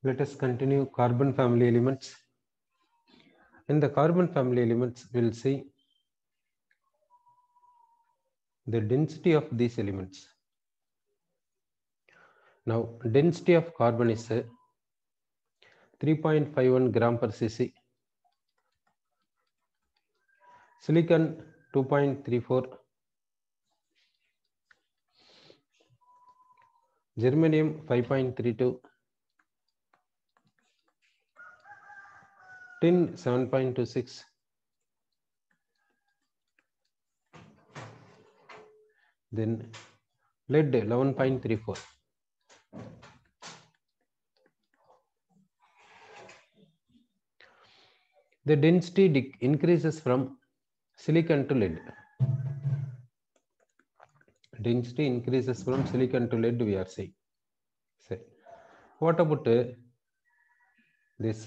Let us continue carbon family elements. In the carbon family elements, we will see the density of these elements. Now, density of carbon is 3.51 gram per cc, silicon 2.34, germanium 5.32, tin 7.26, then lead 11.34. The density increases from silicon to lead. Density increases from silicon to lead, we are saying. So, what about this?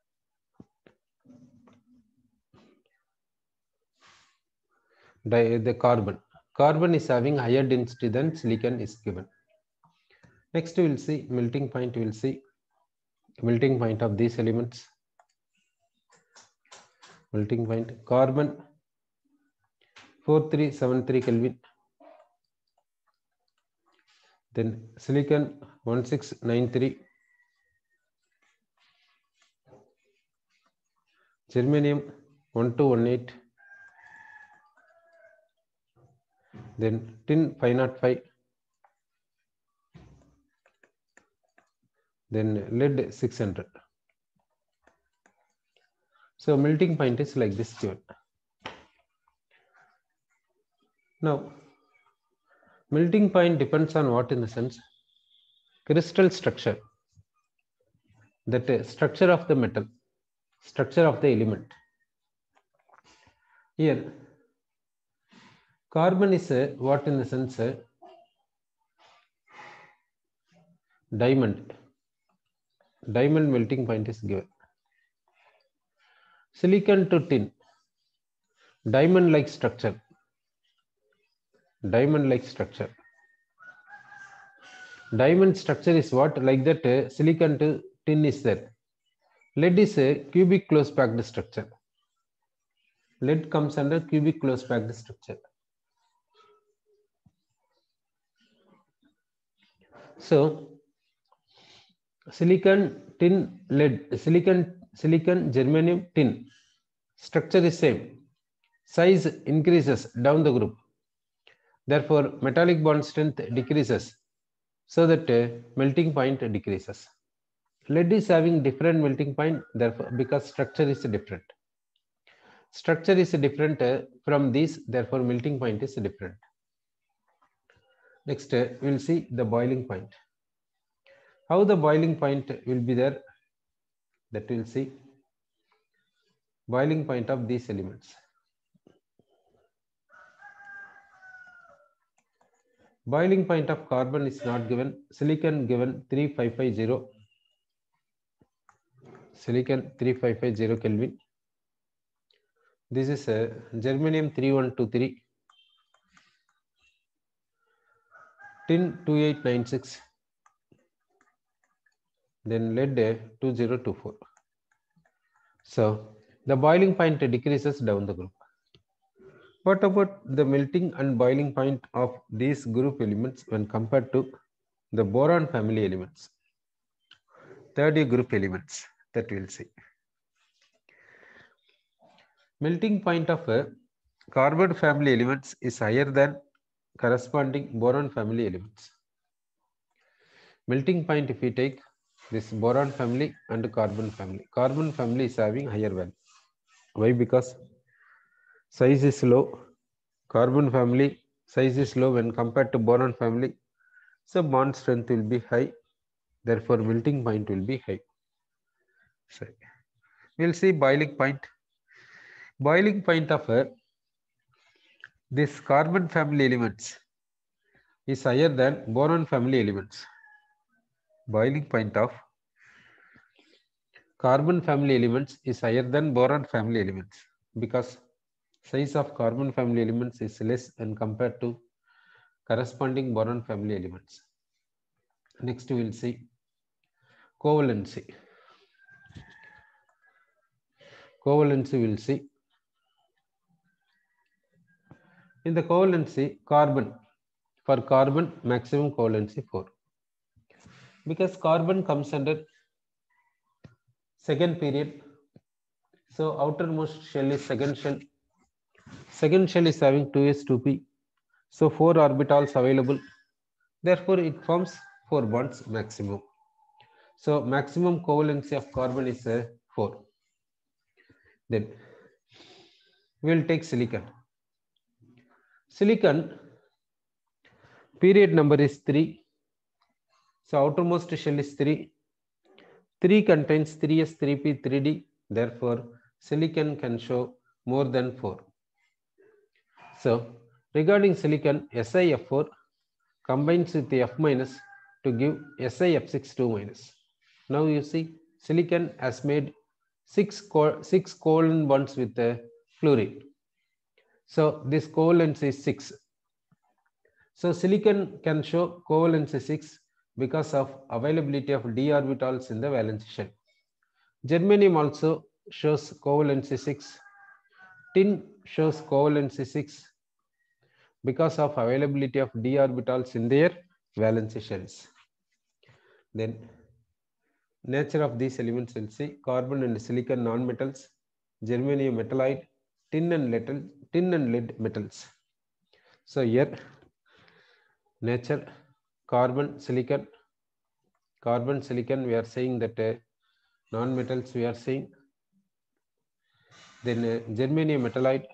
The carbon. Carbon is having higher density than silicon is given. Next, we will see melting point. We will see melting point of these elements. Melting point. Carbon 4373 Kelvin. Then silicon 1693. Germanium 1218. Then tin 505. Then lead 600. So melting point is like this given. Now, melting point depends on what in the sense? Crystal structure. That structure of the metal, structure of the element. Here, carbon is what in the sense? Diamond. Diamond melting point is given. Silicon to tin. Diamond like structure. Diamond like structure. Diamond structure is what? Like that silicon to tin is there. Lead is a cubic close packed structure. Lead comes under cubic close packed structure. So, silicon, tin, lead, silicon, germanium, tin. Structure is same. Size increases down the group. Therefore, metallic bond strength decreases so that melting point decreases. Lead is having different melting point, therefore, because structure is different. Structure is different from these, therefore, melting point is different. Next, we will see the boiling point. How the boiling point will be there, that we will see. Boiling point of these elements. Boiling point of carbon is not given. Silicon given 3550. Silicon 3550 Kelvin. This is germanium 3123. Tin 2896. Then lead 2024. So the boiling point decreases down the group. What about the melting and boiling point of these group elements when compared to the boron family elements? Third group elements that we'll see. Melting point of carbon family elements is higher than corresponding boron family elements. Melting point, if we take this boron family and carbon family is having higher value. Why? Because size is low. Carbon family size is low when compared to boron family. So bond strength will be high. Therefore, melting point will be high. So we'll see boiling point. Boiling point of this carbon family elements is higher than boron family elements. Boiling point of carbon family elements is higher than boron family elements because size of carbon family elements is less when compared to corresponding boron family elements. Next we will see Covalency. Covalency we'll see. In the covalency, carbon. For carbon, maximum covalency 4. Because carbon comes under second period. So outermost shell is second shell. Second shell is having 2s, 2p. So 4 orbitals available. Therefore, it forms 4 bonds maximum. So maximum covalency of carbon is 4. Then we will take silicon. Silicon period number is 3. So outermost shell is 3. 3 contains 3s, 3p, 3d. Therefore, silicon can show more than 4. So regarding silicon, SiF4 combines with F minus to give SiF6 2 minus. Now you see silicon has made 6 covalent bonds with the fluorine. So this covalence is 6. So silicon can show covalence 6 because of availability of d orbitals in the valence shell. Germanium also shows covalence 6. Tin shows covalence 6 because of availability of d orbitals in their valence shells. Then nature of these elements will see carbon and silicon non-metals, germanium metallide, tin and lead metals. So here nature carbon silicon we are saying that non-metals we are saying. Then germanium metallide,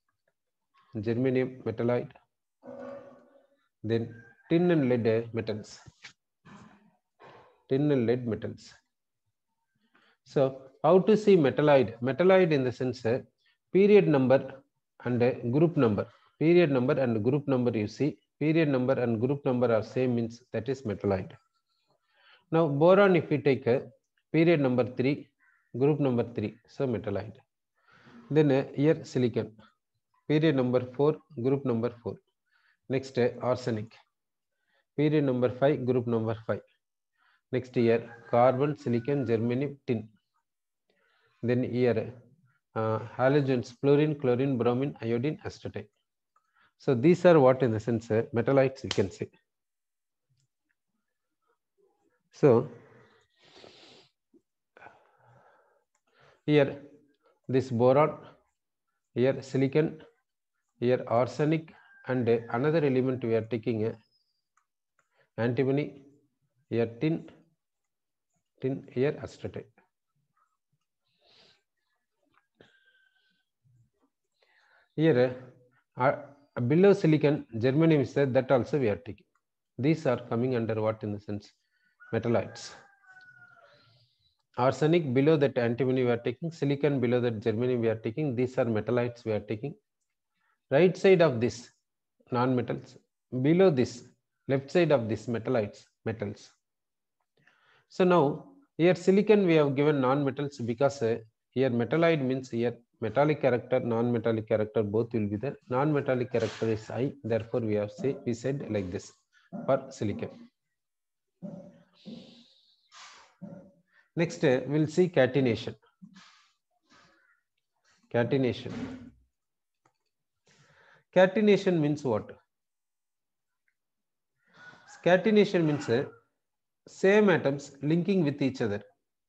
then tin and lead metals. So how to see metallide? Metallide in the sense period number and group number. Period number and group number you see. Period number and group number are same means that is metallide. Now boron, if we take period number 3, group number 3, so metallide. Then here silicon, period number 4, group number 4. Next arsenic, period number 5, group number 5. Next here carbon, silicon, germanium, tin. Then here halogens, fluorine, chlorine, bromine, iodine, astatine. So these are what in the sense metallites you can say. So here this boron, here silicon, here arsenic, and another element we are taking antimony, here tin, here astatine. Here below silicon, germanium is there, that also we are taking. These are coming under what in the sense metallites. Arsenic below that antimony we are taking, silicon below that germanium we are taking. These are metallites we are taking. Right side of this non-metals, below this left side of this metallites, metals. So now here silicon we have given non-metals because here metallide means here metallic character, non-metallic character both will be there. Non-metallic character is I, therefore we said like this for silicon. Next we'll see catenation. Catenation means what? Catenation means same atoms linking with each other.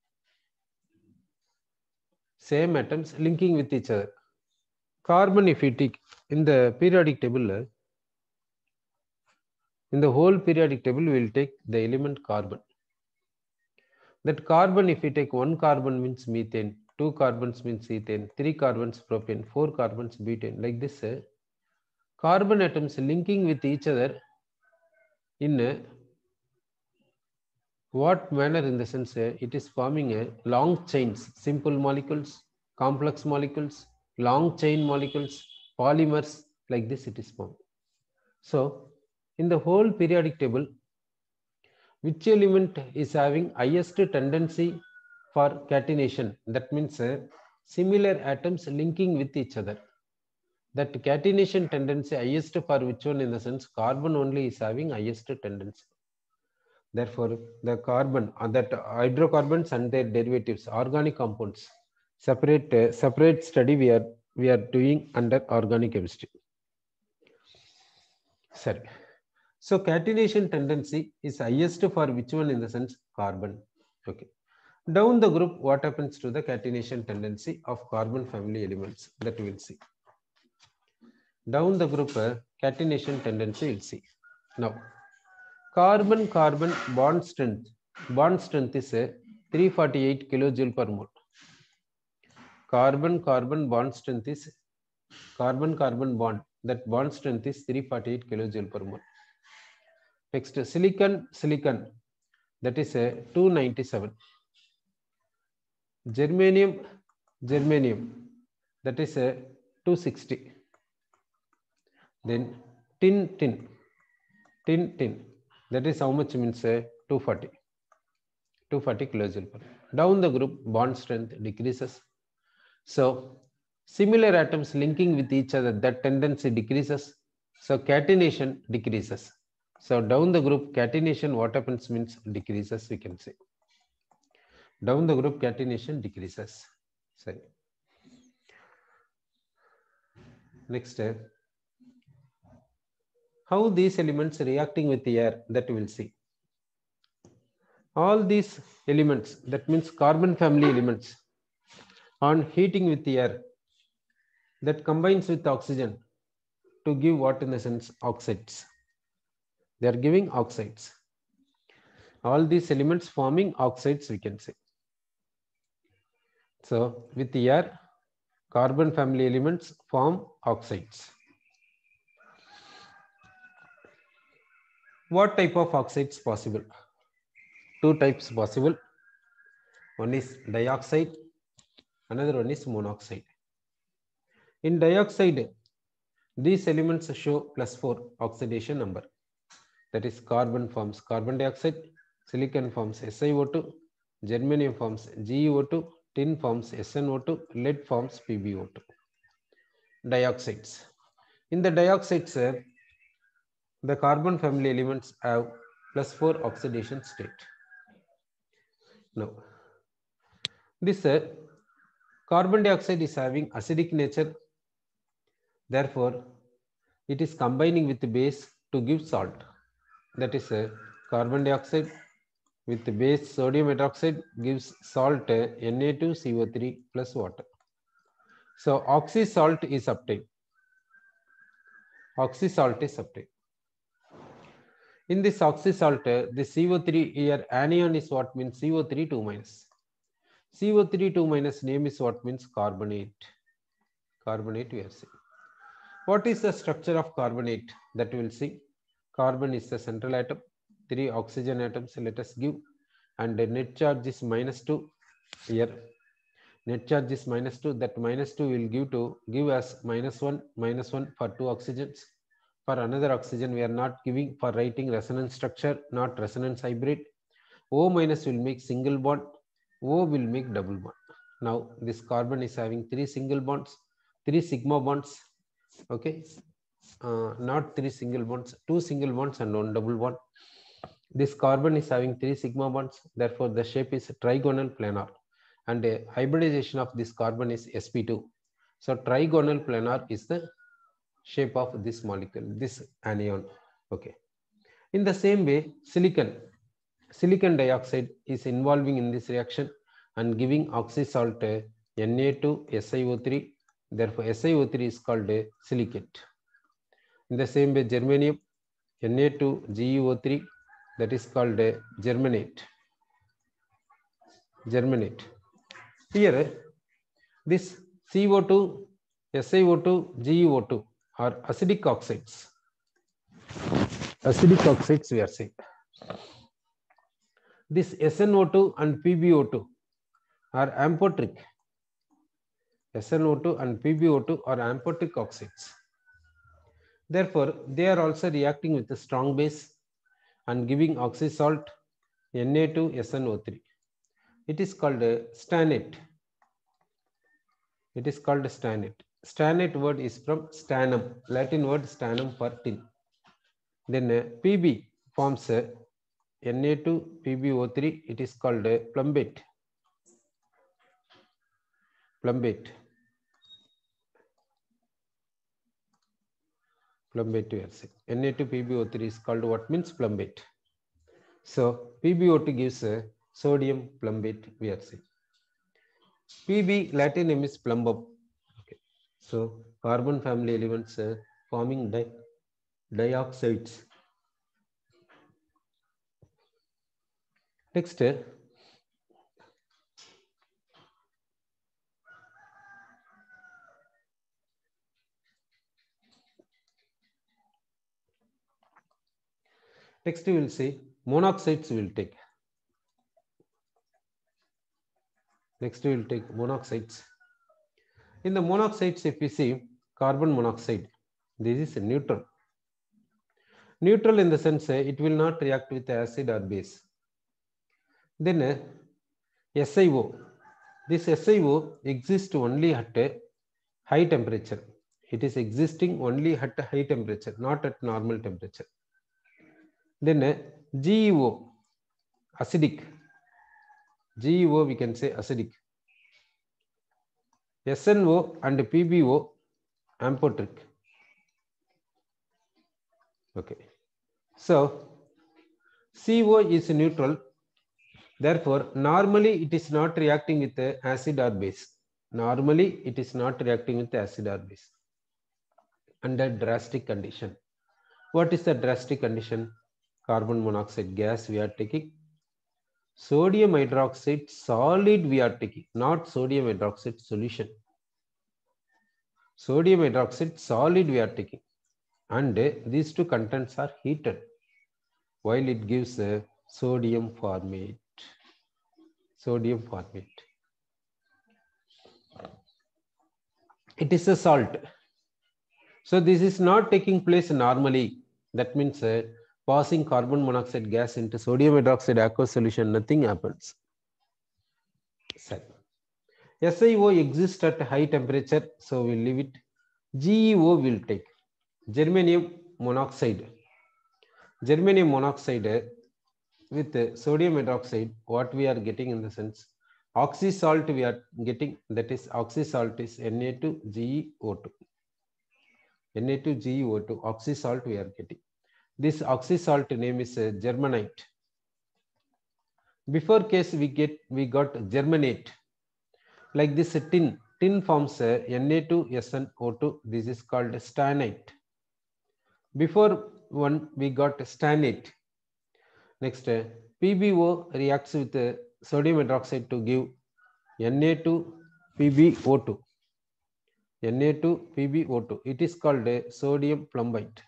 Same atoms linking with each other. Carbon, if we take in the periodic table, in the whole periodic table, we will take the element carbon. That carbon, if we take 1 carbon means methane, 2 carbons means ethane, 3 carbons propane, 4 carbons butane. Like this, carbon atoms linking with each other in what manner? In the sense it is forming a long chains, simple molecules, complex molecules, long chain molecules, polymers, like this it is formed. So in the whole periodic table, which element is having highest tendency for catenation? That means similar atoms linking with each other. That catenation tendency highest for which one? In the sense carbon only is having highest tendency. Therefore, the carbon that hydrocarbons and their derivatives, organic compounds, separate study we are doing under organic chemistry. Sorry. So catenation tendency is highest for which one in the sense? Carbon. Okay. Down the group, what happens to the catenation tendency of carbon family elements? That we'll see. Down the group, catenation tendency we'll see. Now, carbon-carbon bond strength is 348 kilojoule per mole. Carbon-carbon bond strength is carbon-carbon bond. That bond strength is 348 kilojoule per mole. Next, silicon, that is 297. Germanium, that is 260. Then tin, that is how much means 240 kilojoule per. Down the group, bond strength decreases. So similar atoms linking with each other, that tendency decreases. So catenation decreases. So down the group, catenation, what happens means decreases, we can say. Down the group, catenation decreases. Sorry. Next, how these elements reacting with the air, that we will see. All these elements, that means carbon family elements, on heating with the air, that combines with oxygen to give what in the sense? Oxides. They are giving oxides. All these elements forming oxides, we can say. So with the air, carbon family elements form oxides. What type of oxides possible? Two types possible. One is dioxide, another one is monoxide. In dioxide, these elements show +4 oxidation number. That is, carbon forms carbon dioxide, silicon forms SiO2, germanium forms GeO2, tin forms SnO2, lead forms PbO2. Dioxides. In the dioxides, the carbon family elements have +4 oxidation state. Now, this carbon dioxide is having acidic nature. Therefore, it is combining with the base to give salt. That is, carbon dioxide with the base sodium hydroxide gives salt Na2CO3 plus water. So oxysalt is obtained. Oxysalt is obtained. In this oxysalt, the CO3 here anion is what means CO3 2 minus. CO3 2 minus name is what means carbonate. Carbonate we are saying. What is the structure of carbonate? That we will see. Carbon is the central atom. 3 oxygen atoms let us give, and the net charge is -2 here. Net charge is -2. That -2 will give us -1 for 2 oxygens. For another oxygen, we are not giving for writing resonance structure, not resonance hybrid. O minus will make single bond. O will make double bond. Now this carbon is having 3 single bonds, 3 sigma bonds. Okay, not 3 single bonds, 2 single bonds and 1 double bond. This carbon is having 3 sigma bonds. Therefore, the shape is trigonal planar, and a hybridization of this carbon is sp2. So trigonal planar is the shape of this molecule, this anion. Okay. In the same way, silicon dioxide is involving in this reaction and giving oxysalt Na2SiO3. Therefore, SiO3 is called a silicate. In the same way, germanium Na2GeO3, that is called a germanate. Here, this CO2, SiO2, GeO2 are acidic oxides. Acidic oxides we are saying. This SnO2 and PbO2 are amphoteric. SnO2 and PbO2 are amphoteric oxides. Therefore, they are also reacting with a strong base and giving oxysalt Na2SnO3. It is called a stannate. It is called a stannate. Stannate word is from stannum, Latin word stannum for tin. Then Pb forms Na2PbO3, it is called plumbate. Plumbate we are saying. Na2PbO3 is called what means plumbate. So PbO2 gives sodium plumbate we are saying. Pb Latin name is plumbum. Okay. So carbon family elements forming dioxides. Next, we will see monoxides we will take. Next we will take monoxides. In the monoxides, if we see carbon monoxide, this is neutral. Neutral in the sense it will not react with acid or base. Then SiO. This SiO exists only at a high temperature. It is existing only at a high temperature, not at normal temperature. Then GeO, acidic. GeO we can say acidic. SNO and PbO amphoteric. Okay. So CO is neutral. Therefore, normally it is not reacting with acid or base. Normally it is not reacting with acid or base. Under drastic condition. What is the drastic condition? Carbon monoxide gas we are taking. Sodium hydroxide solid we are taking, not sodium hydroxide solution. Sodium hydroxide solid we are taking. And these two contents are heated while it gives sodium formate. Sodium formate. It is a salt. So this is not taking place normally. That means passing carbon monoxide gas into sodium hydroxide aqueous solution, nothing happens. SiO exists at high temperature, so we'll leave it. GeO will take germanium monoxide. Germanium monoxide with sodium hydroxide, what we are getting in the sense, oxysalt we are getting, that is oxysalt is Na2GeO2. Na2GeO2, oxysalt we are getting. This oxysalt name is germanite. Before case we got germanate. Like this tin forms Na2SnO2. This is called stannite. Before one we got stannate. Next PbO reacts with sodium hydroxide to give Na2PbO2. Na2PbO2. It is called sodium plumbate.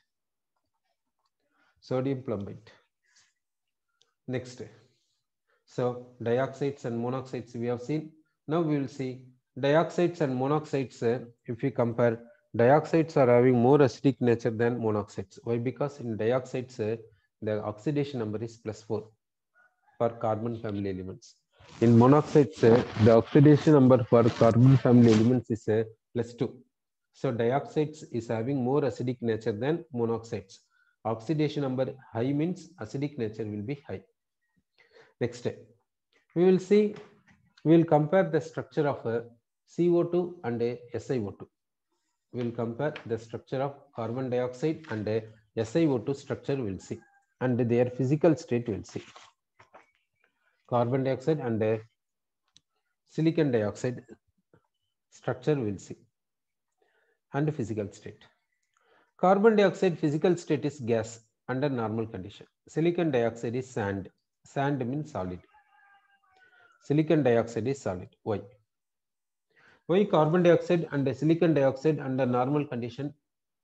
Sodium plumbate. Next. So dioxides and monoxides we have seen. Now we will see dioxides and monoxides. If we compare, dioxides are having more acidic nature than monoxides. Why? Because in dioxides the oxidation number is +4 for carbon family elements. In monoxides the oxidation number for carbon family elements is +2. So dioxides is having more acidic nature than monoxides. Oxidation number high means acidic nature will be high. Next, we will compare the structure of CO2 and SiO2. We will compare the structure of carbon dioxide and SiO2 structure we will see, and their physical state we will see. Carbon dioxide and silicon dioxide structure we will see, and physical state. Carbon dioxide physical state is gas under normal condition. Silicon dioxide is sand. Sand means solid. Silicon dioxide is solid. Why? Why carbon dioxide and silicon dioxide under normal condition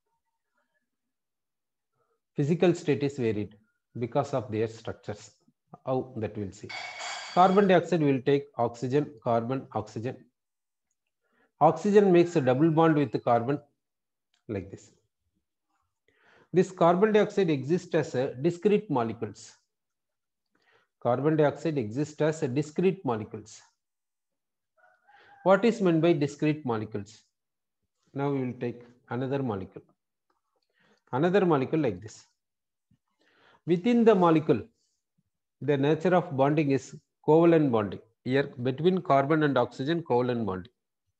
physical state is varied? Because of their structures. How? That we'll see. Carbon dioxide will take oxygen, carbon, oxygen. Oxygen makes a double bond with the carbon like this. This carbon dioxide exists as a discrete molecules. Carbon dioxide exists as a discrete molecules. What is meant by discrete molecules? Now we will take another molecule. Another molecule like this. Within the molecule, The nature of bonding is covalent bonding. Here between carbon and oxygen, covalent bonding.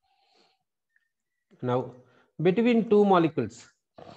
Now between two molecules,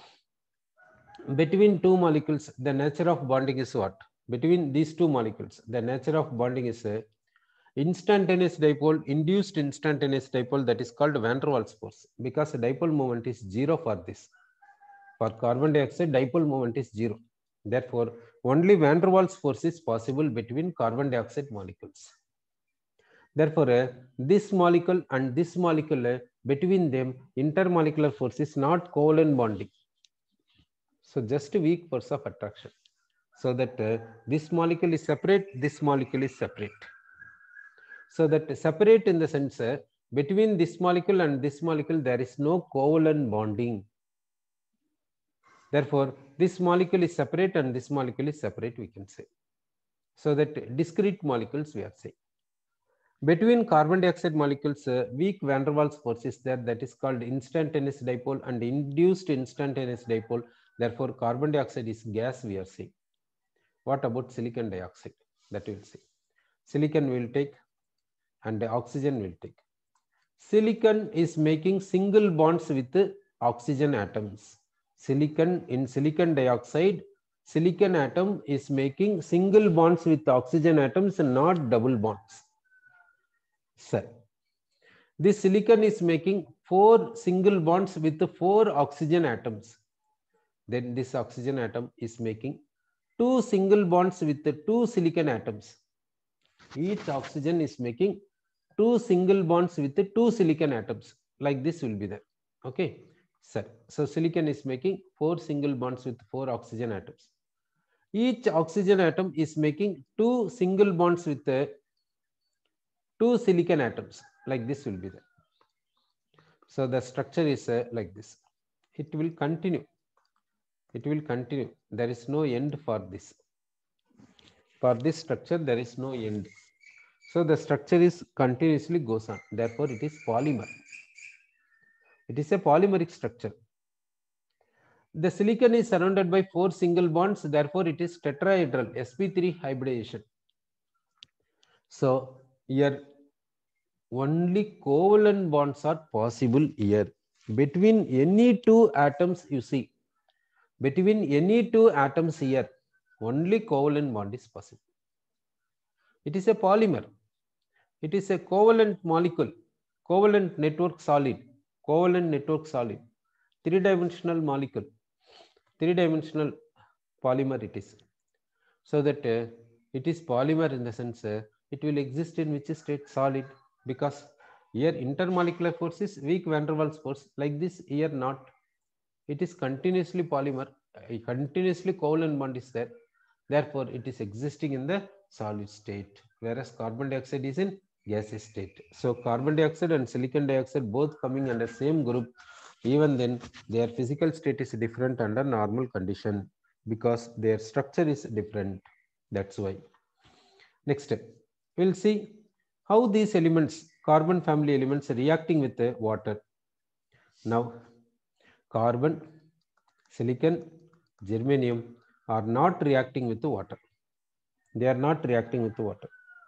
the nature of bonding is what? Between these two molecules, the nature of bonding is a instantaneous dipole, induced instantaneous dipole, that is called van der Waals force, because the dipole moment is zero for this. For carbon dioxide, dipole moment is zero. Therefore, only van der Waals force is possible between carbon dioxide molecules. Therefore, this molecule and this molecule, between them, intermolecular force is not covalent bonding. So just weak force of attraction. So that this molecule is separate, this molecule is separate. So that separate in the sense between this molecule and this molecule there is no covalent bonding. Therefore, this molecule is separate and this molecule is separate, we can say. So that discrete molecules we are saying. Between carbon dioxide molecules, weak van der Waals force is there, that is called instantaneous dipole and induced instantaneous dipole. Therefore, carbon dioxide is gas we are saying. What about silicon dioxide? That we will see. Silicon will take and oxygen will take. Silicon is making single bonds with oxygen atoms. Silicon in silicon dioxide, silicon atom is making single bonds with oxygen atoms and not double bonds. Sir, this silicon is making 4 single bonds with the 4 oxygen atoms. Then this oxygen atom is making 2 single bonds with the 2 silicon atoms. Each oxygen is making 2 single bonds with the 2 silicon atoms. Like this will be there. Okay, sir. So silicon is making 4 single bonds with 4 oxygen atoms. Each oxygen atom is making 2 single bonds with 2 silicon atoms. Like this will be there. So the structure is like this. It will continue. It will continue. There is no end for this. For this structure, there is no end. So the structure is continuously goes on. Therefore, it is polymer. It is a polymeric structure. The silicon is surrounded by 4 single bonds. Therefore, it is tetrahedral, sp3 hybridization. So here only covalent bonds are possible here. Between any two atoms, you see, between any two atoms here, only covalent bond is possible. It is a polymer. It is a covalent molecule, covalent network solid, three-dimensional molecule, three-dimensional polymer it is. So that it is polymer in the sense it will exist in which state? Solid, because here intermolecular force is weak van der Waals force. Like this here not. It is continuously polymer, continuously covalent bond is there. Therefore, it is existing in the solid state, whereas carbon dioxide is in gaseous state. So carbon dioxide and silicon dioxide both coming under same group, even then their physical state is different under normal condition because their structure is different. That's why. Next, we'll see how these elements, carbon family elements, are reacting with the water. Now, carbon, silicon, germanium are not reacting with the water. They are not reacting with the water.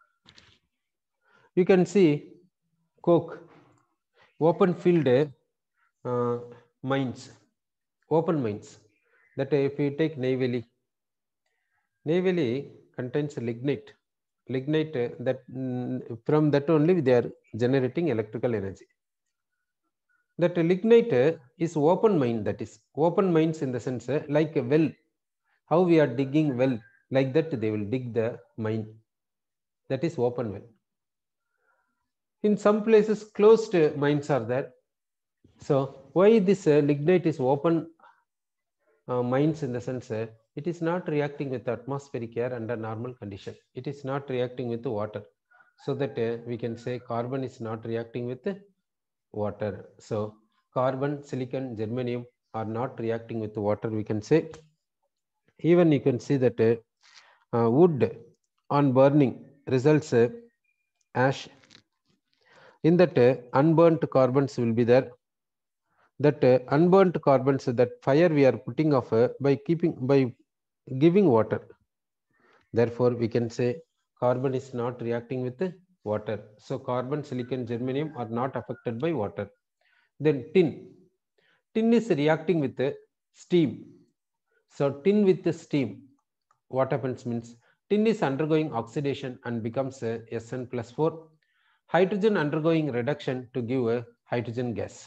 You can see coke, open field mines, open mines. That if you take Neyveli, Neyveli contains lignite. Lignite that from that only they are generating electrical energy. That lignite is open mine, that is open mines in the sense like a well. How we are digging well, like that they will dig the mine. That is open well. In some places closed mines are there. So why this lignite is open mines in the sense it is not reacting with atmospheric air under normal condition. It is not reacting with the water. So that we can say carbon is not reacting with water. So carbon, silicon, germanium are not reacting with the water, we can say. Even you can see that wood on burning results ash. In that unburnt carbons will be there. That unburnt carbons, that fire we are putting off by giving water. Therefore, we can say carbon is not reacting with water. So carbon, silicon, germanium are not affected by water. Then tin. Tin is reacting with steam. So tin with the steam, what happens means tin is undergoing oxidation and becomes a Sn plus 4. Hydrogen undergoing reduction to give a hydrogen gas.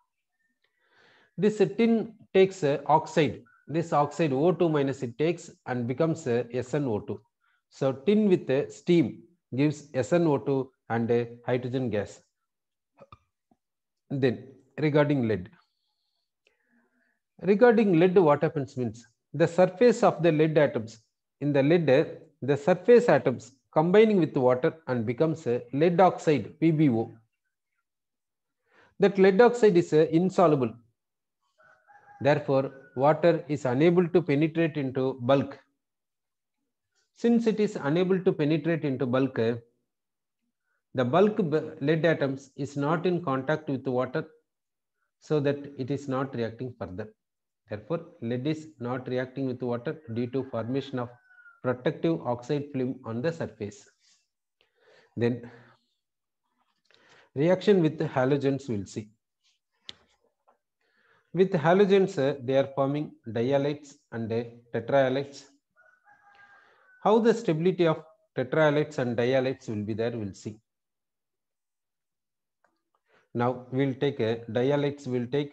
This tin takes oxide. This oxide O2 minus it takes and becomes SnO2. So tin with steam gives SnO2 and a hydrogen gas. Then regarding lead. Regarding lead, what happens means the surface of the lead atoms. In the lead, the surface atoms combining with water and becomes a lead oxide PbO. That lead oxide is insoluble. Therefore, water is unable to penetrate into bulk. Since it is unable to penetrate into bulk, the bulk lead atoms is not in contact with water, so that it is not reacting further. Therefore, lead is not reacting with water due to formation of protective oxide film on the surface. Then reaction with halogens we'll see. With halogens, they are forming dihalides and tetrahalides. How the stability of tetrahalides and dihalides will be there, we'll see. Now we'll take dihalides. We'll take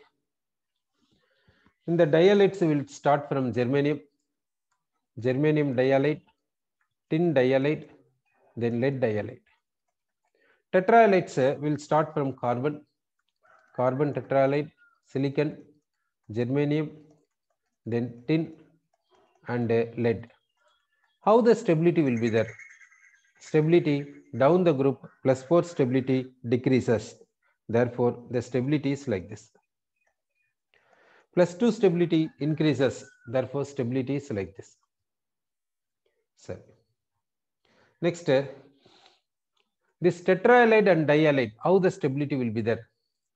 in the dihalides. We'll start from germanium dihalide, tin dihalide, then lead dihalide. Tetrahalides will start from carbon tetrahalide, silicon, germanium, then tin and lead. How the stability will be there? Stability down the group +4 stability decreases. Therefore, the stability is like this. +2 stability increases. Therefore, stability is like this. So, next, this tetrahalide and dihalide, how the stability will be there?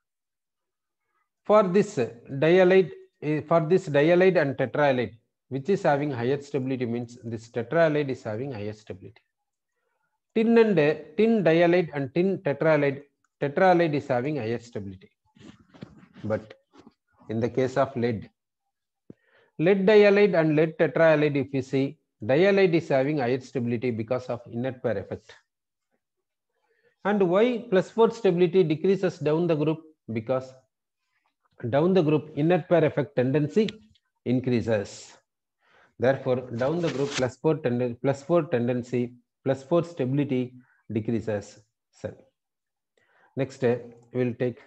For this dihalide and tetrahalide, which is having higher stability, means this tetrahalide is having higher stability. Tin dihalide and tin tetrahalide is having higher stability. But in the case of lead dihalide and lead tetrahalide, if you see, dihalide is having higher stability because of inert pair effect. And why +4 stability decreases down the group? Because down the group inert pair effect tendency increases. Therefore, down the group +4 tendency, +4 stability decreases. So, next we will take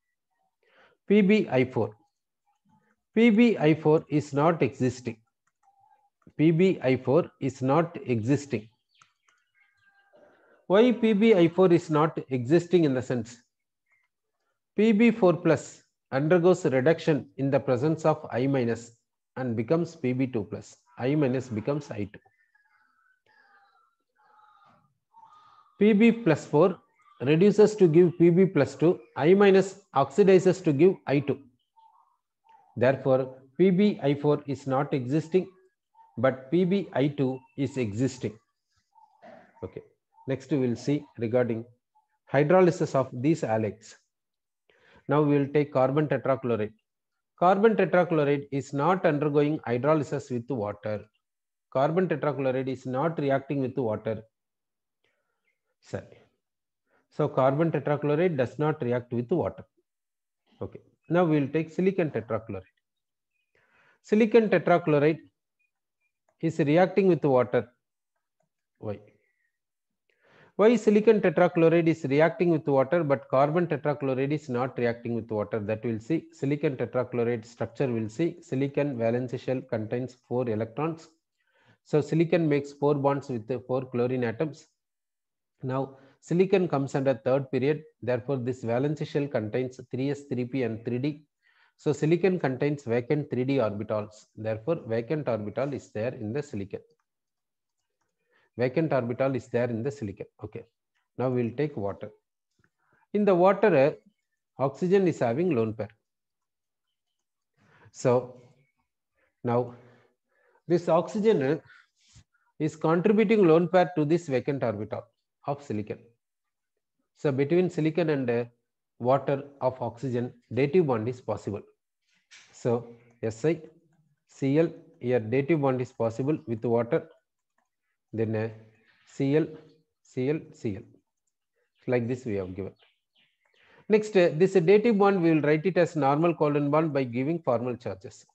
PbI4. PbI4 is not existing. PbI4 is not existing. Why PbI4 is not existing? In the sense, Pb4 plus undergoes reduction in the presence of I minus and becomes Pb2 plus. I minus becomes I2. Pb plus 4 reduces to give Pb plus 2. I minus oxidizes to give I2. Therefore, PbI4 is not existing, but PbI2 is existing. Okay. Next, we will see regarding hydrolysis of these halides. Now we will take carbon tetrachloride. Carbon tetrachloride is not undergoing hydrolysis with water. Carbon tetrachloride is not reacting with water. Sorry. So carbon tetrachloride does not react with water. Okay. Now we will take silicon tetrachloride. Silicon tetrachloride is reacting with water. Why? Why silicon tetrachloride is reacting with water, but carbon tetrachloride is not reacting with water? That we'll see. Silicon tetrachloride structure we'll see. Silicon valence shell contains 4 electrons. So silicon makes 4 bonds with the 4 chlorine atoms. Now silicon comes under third period. Therefore, this valence shell contains 3s, 3p and 3d. So silicon contains vacant 3d orbitals. Therefore, vacant orbital is there in the silicon. Vacant orbital is there in the silicon. Okay. Now we will take water. In the water, oxygen is having lone pair. So now this oxygen is contributing lone pair to this vacant orbital of silicon. So between silicon and water of oxygen, dative bond is possible. So Si Cl, here dative bond is possible with water, then Cl Cl Cl, like this we have given. Next, this dative bond we will write it as normal covalent bond by giving formal charges.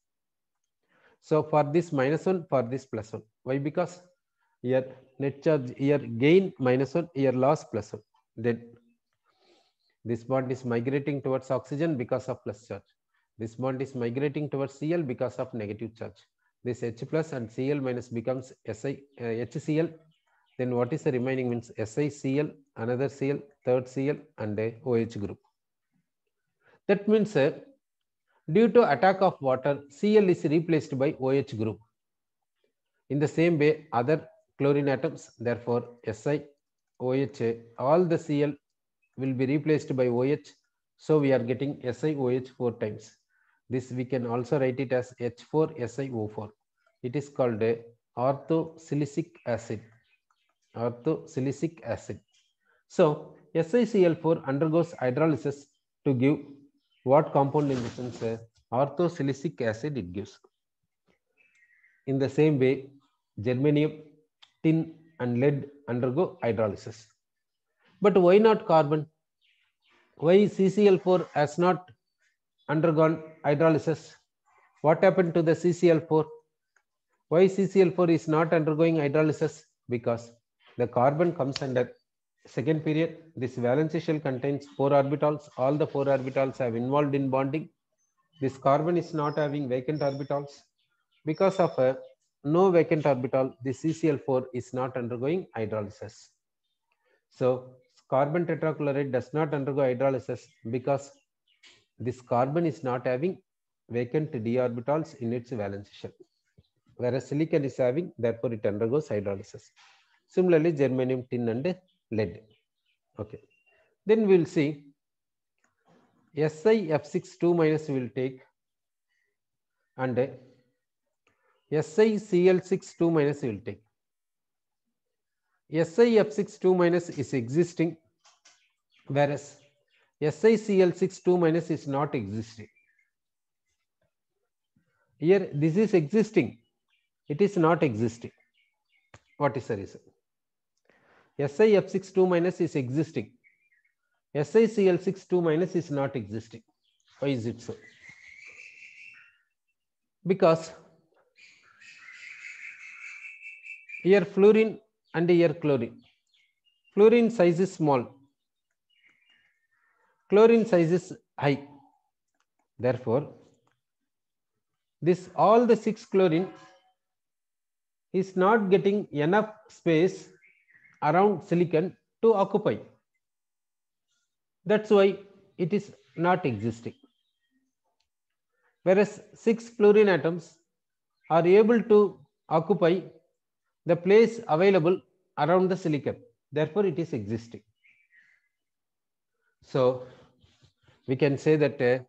So for this -1, for this +1. Why? Because here net charge, here gain -1, here loss +1. Then this bond is migrating towards oxygen because of plus charge. This bond is migrating towards Cl because of negative charge. This H plus and Cl minus becomes HCl. Then what is the remaining means SiCl, another Cl, third Cl, and a OH group. That means due to attack of water, Cl is replaced by OH group. In the same way, other chlorine atoms, therefore Si, OH, all the Cl will be replaced by OH. So we are getting SiOH 4 times. This we can also write it as H4SiO4. It is called a orthosilicic acid. Orthosilicic acid. So SiCl4 undergoes hydrolysis to give what compound in the sense orthosilicic acid it gives. In the same way, germanium, tin, and lead undergo hydrolysis. But why not carbon? Why CCl4 has not undergone hydrolysis? What happened to the CCl4? Why CCl4 is not undergoing hydrolysis? Because the carbon comes under second period. This valence shell contains 4 orbitals. All the 4 orbitals have involved in bonding. This carbon is not having vacant orbitals. Because of no vacant orbital, the CCl4 is not undergoing hydrolysis. So carbon tetrachloride does not undergo hydrolysis because this carbon is not having vacant d orbitals in its valence shell, whereas silicon is having, therefore it undergoes hydrolysis. Similarly, germanium, tin, and lead. Okay, then we will see SiF6 2- will take, and SiCl6 2- will take. SiF6 2- is existing, whereas SiCl6 2- is not existing. Here this is existing, it is not existing. What is the reason? SiF6 2- is existing, SiCl6 2- is not existing. Why is it so? Because here fluorine and here chlorine. Fluorine size is small, chlorine size is high. Therefore, this all the 6 chlorine is not getting enough space around silicon to occupy. That's why it is not existing. Whereas 6 fluorine atoms are able to occupy the place available around the silicon. Therefore, it is existing. So we can say that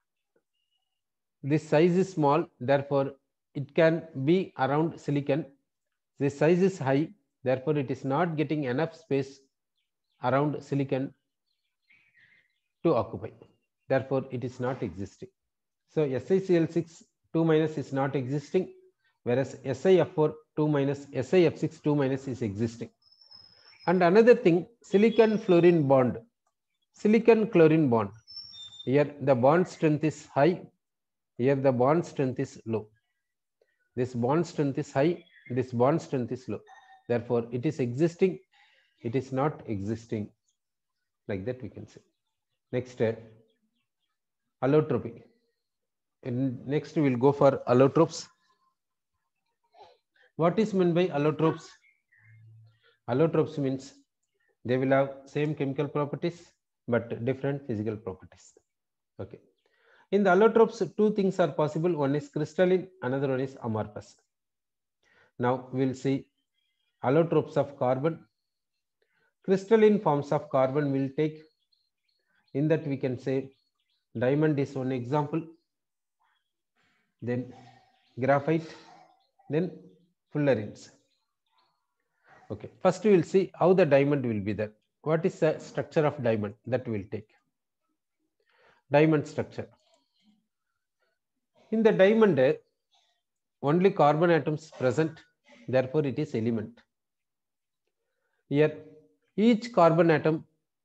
this size is small, therefore it can be around silicon. This size is high, therefore it is not getting enough space around silicon to occupy. Therefore, it is not existing. So SiCl6 2- is not existing, whereas SiF4 2- SiF6 2- is existing. And another thing, silicon fluorine bond, silicon chlorine bond. Here the bond strength is high, here the bond strength is low. This bond strength is high, this bond strength is low. Therefore, it is existing, it is not existing. Like that we can say. Next, allotropy. And next we will go for allotropes. What is meant by allotropes? Allotropes means they will have same chemical properties but different physical properties. Okay. In the allotropes, 2 things are possible. One is crystalline, another one is amorphous. Now we will see allotropes of carbon. Crystalline forms of carbon will take. In that we can say diamond is one example, then graphite, then fullerenes. Okay, first we will see how the diamond will be there. What is the structure of diamond that we will take? Diamond structure. In the diamond, only carbon atoms present, therefore it is element. Here, each carbon atom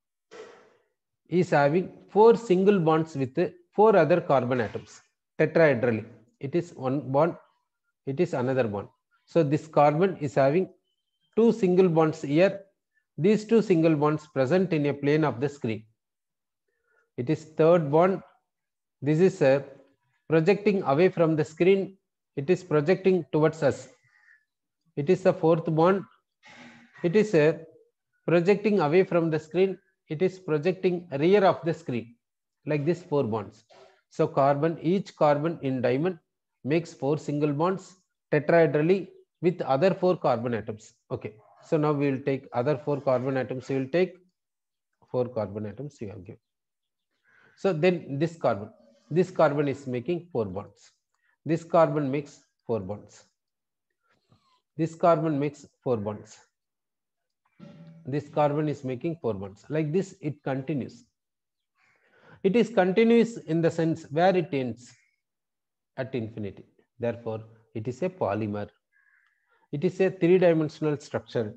is having 4 single bonds with 4 other carbon atoms tetrahedrally. It is one bond, it is another bond. So this carbon is having 2 single bonds here. These 2 single bonds present in a plane of the screen. It is third bond. This is projecting away from the screen. It is projecting towards us. It is the fourth bond. It is projecting away from the screen. It is projecting rear of the screen, like this 4 bonds. So carbon, each carbon in diamond makes 4 single bonds tetrahedrally with other 4 carbon atoms. Okay, so now we will take other 4 carbon atoms. We will take 4 carbon atoms you have given. So then this carbon is making 4 bonds. This carbon makes 4 bonds. This carbon makes 4 bonds. This carbon is making 4 bonds. Like this, it continues. It is continuous in the sense where it ends at infinity. Therefore, it is a polymer. It is a 3-dimensional structure.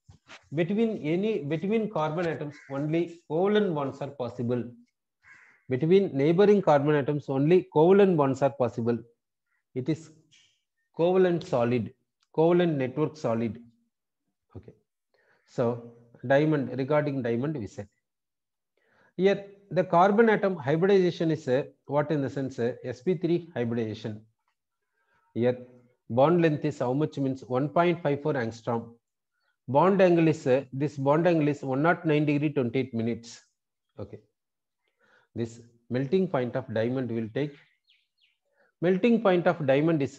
Between carbon atoms, only covalent bonds are possible. Between neighboring carbon atoms, only covalent bonds are possible. It is covalent solid, covalent network solid. Okay. So diamond, regarding diamond we said. Here the carbon atom hybridization is what in the sense sp3 hybridization. Here bond length is how much means 1.54 angstrom. Bond angle is this bond angle is 109 degree 28 minutes. Okay. This melting point of diamond will take. Melting point of diamond is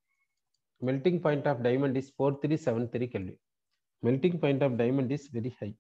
4373 Kelvin. Melting point of diamond is very high.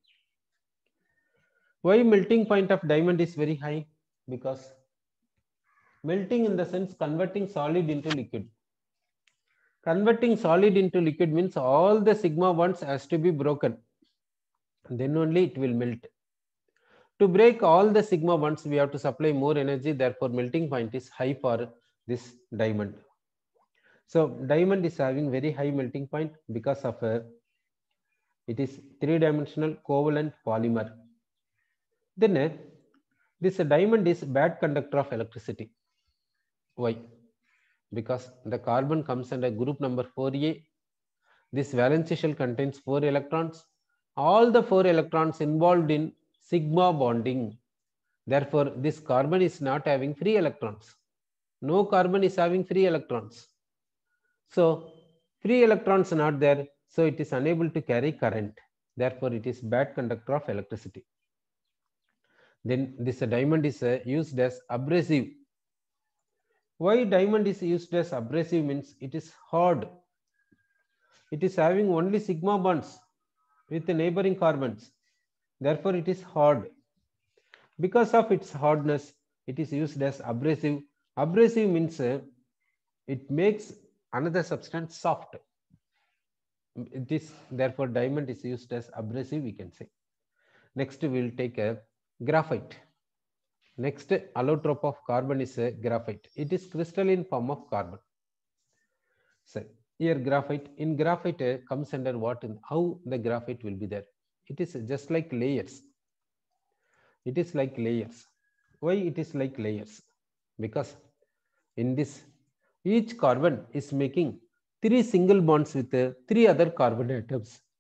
Why melting point of diamond is very high? Because melting in the sense converting solid into liquid. Converting solid into liquid means all the sigma bonds has to be broken. Then only it will melt. To break all the sigma bonds, we have to supply more energy. Therefore, melting point is high for this diamond. So diamond is having very high melting point because of it is 3-dimensional covalent polymer. Then this diamond is bad conductor of electricity. Why? Because the carbon comes under group number 4a. This valence shell contains 4 electrons. All the 4 electrons involved in sigma bonding. Therefore, this carbon is not having free electrons. No carbon is having free electrons. So free electrons are not there. So it is unable to carry current. Therefore, it is bad conductor of electricity. Then this diamond is used as abrasive. Why diamond is used as abrasive means it is hard. It is having only sigma bonds with the neighboring carbons. Therefore, it is hard. Because of its hardness, it is used as abrasive. Abrasive means it makes another substance soft. It is therefore diamond is used as abrasive, we can say. Next, we will take a graphite. Next allotrope of carbon is graphite. It is crystalline form of carbon. So here graphite, in graphite comes under what and how the graphite will be there. It is just like layers. It is like layers. Why it is like layers? Because in this each carbon is making 3 single bonds with 3 other carbon atoms.